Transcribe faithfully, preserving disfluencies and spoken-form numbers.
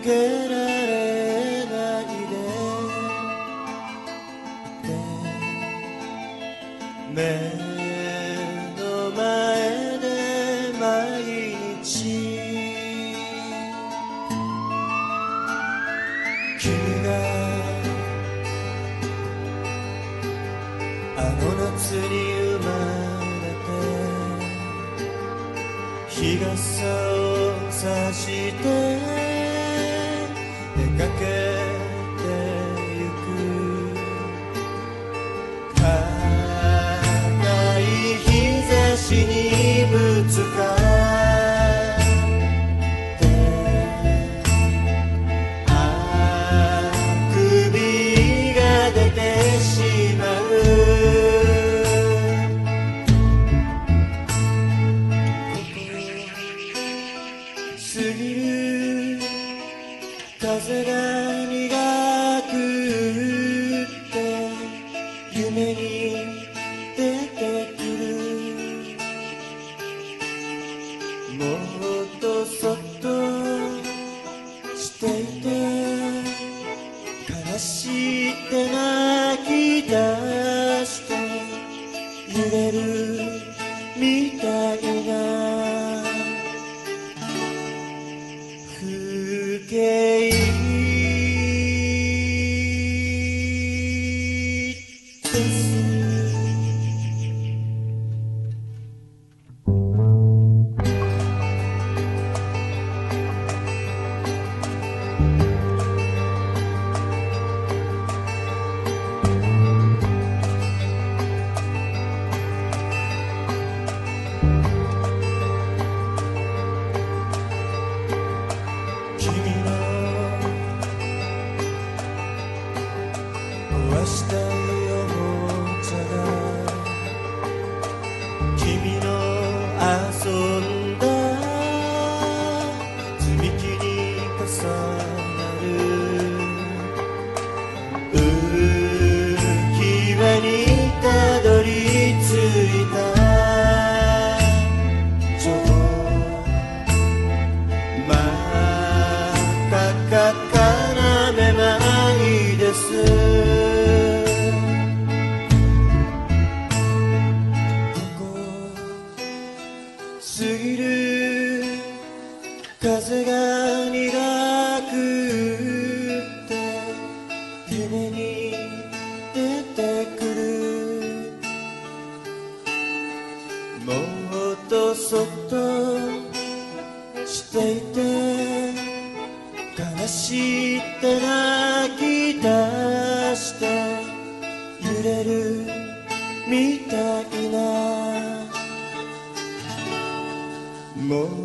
けられないで目の前で毎日君があの夏に生まれて日傘を差して出かけてゆく高い日差しにぶつかってあくびが出てしまう過ぎる風が苦くって夢に出てくるもっとそっとしていて悲しいって泣き出して揺れるみたいな風景です壊したいおもちゃが君の遊んだ積み木に重なる浮き輪にたどり着いたちょうど真っ赤っかなめまいです過ぎる風が苦くって夢に出てくるもっとそっとしていて悲しいって泣き出して揺れるみたいなもう